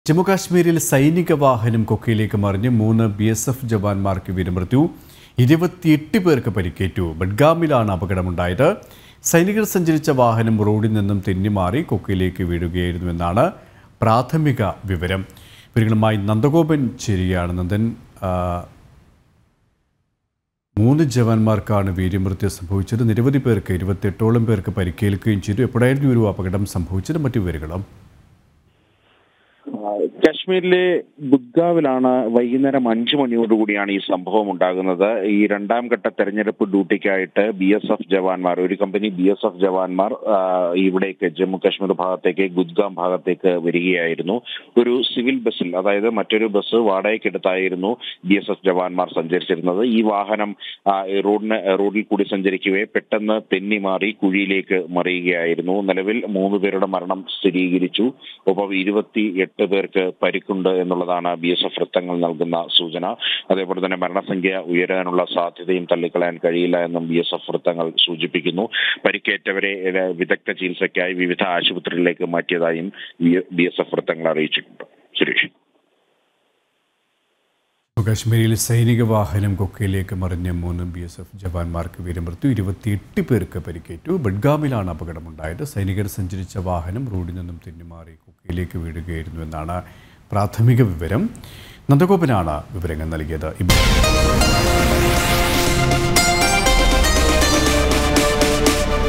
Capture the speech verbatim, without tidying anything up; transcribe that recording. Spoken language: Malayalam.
ജമ്മുകാശ്മീരിൽ സൈനിക വാഹനം കൊക്കയിലേക്ക് മറിഞ്ഞ് മൂന്ന് ബി എസ് എഫ് ജവാന്മാർക്ക് വീരമൃത്യു. ഇരുപത്തിയെട്ട് പേർക്ക് പരിക്കേറ്റു. ബഡ്ഗാമിലാണ് അപകടമുണ്ടായത്. സൈനികർ സഞ്ചരിച്ച വാഹനം റോഡിൽ നിന്നും തെന്നിമാറി കൊക്കയിലേക്ക് വീഴുകയായിരുന്നുവെന്നാണ് പ്രാഥമിക വിവരം. ഇവരുമായി നന്ദഗോപൻ ചേരുകയാണ്. നന്ദൻ, മൂന്ന് ജവാന്മാർക്കാണ് വീരമൃത്യു സംഭവിച്ചത്. നിരവധി പേർക്ക്, ഇരുപത്തിയെട്ടോളം പേർക്ക് പരിക്കേൽക്കുകയും ചെയ്തു. എപ്പോഴായിരുന്നു ഒരു അപകടം സംഭവിച്ചത്? മറ്റു വിവരങ്ങളും? കാശ്മീരിലെ ബുദ്ഗാവിലാണ് വൈകുന്നേരം അഞ്ചു മണിയോടുകൂടിയാണ് ഈ സംഭവം ഉണ്ടാകുന്നത്. ഈ രണ്ടാം ഘട്ട തെരഞ്ഞെടുപ്പ് ഡ്യൂട്ടിക്കായിട്ട് ബി എസ് എഫ് ജവാന്മാർ, ഒരു കമ്പനി ബി എസ് എഫ് ജവാന്മാർ ഇവിടേക്ക് ജമ്മു കാശ്മീർ ഭാഗത്തേക്ക്, ഗുദ്ഗാം ഭാഗത്തേക്ക് വരികയായിരുന്നു. ഒരു സിവിൽ ബസ്സിൽ, അതായത് മറ്റൊരു ബസ് വാടകയ്ക്കെടുത്തായിരുന്നു ബി എസ് എഫ് ജവാന്മാർ സഞ്ചരിച്ചിരുന്നത്. ഈ വാഹനം റോഡിന് റോഡിൽ കൂടി സഞ്ചരിക്കവേ പെട്ടെന്ന് തെന്നിമാറി കുഴിയിലേക്ക് മറിയുകയായിരുന്നു. നിലവിൽ മൂന്ന് പേരുടെ മരണം സ്ഥിരീകരിച്ചു. ഒപ്പം ഇരുപത്തി എട്ട് പേർക്ക് പരിക്കുണ്ട് എന്നുള്ളതാണ് ബി എസ് എഫ് വൃത്തങ്ങൾ നൽകുന്ന സൂചന. അതേപോലെ തന്നെ മരണസംഖ്യ ഉയരാനുള്ള സാധ്യതയും തള്ളിക്കളയാൻ കഴിയില്ല എന്നും ബി എസ് എഫ് വൃത്തങ്ങൾ സൂചിപ്പിക്കുന്നു. പരിക്കേറ്റവരെ വിദഗ്ധ ചികിത്സയ്ക്കായി വിവിധ ആശുപത്രികളിലേക്ക് മാറ്റിയതായും ബി എസ് എഫ് വൃത്തങ്ങൾ അറിയിച്ചിട്ടുണ്ട്. സുരേഷ്, കാശ്മീരിൽ സൈനിക വാഹനം കൊക്കയിലേക്ക് മറിഞ്ഞ മൂന്ന് ബി എസ് എഫ് ജവാന്മാർക്ക് വീരമൃത്യു. ഇരുപത്തിയെട്ട് പേർക്ക് പരിക്കേറ്റു. ബഡ്ഗാമിലാണ് അപകടമുണ്ടായത്. സൈനികർ സഞ്ചരിച്ച വാഹനം റോഡിൽ നിന്നും തെന്നിമാറി കൊക്കയിലേക്ക് വീഴുകയായിരുന്നുവെന്നാണ് പ്രാഥമിക വിവരം. നന്ദഗോപനാണ് വിവരങ്ങൾ നൽകിയത്.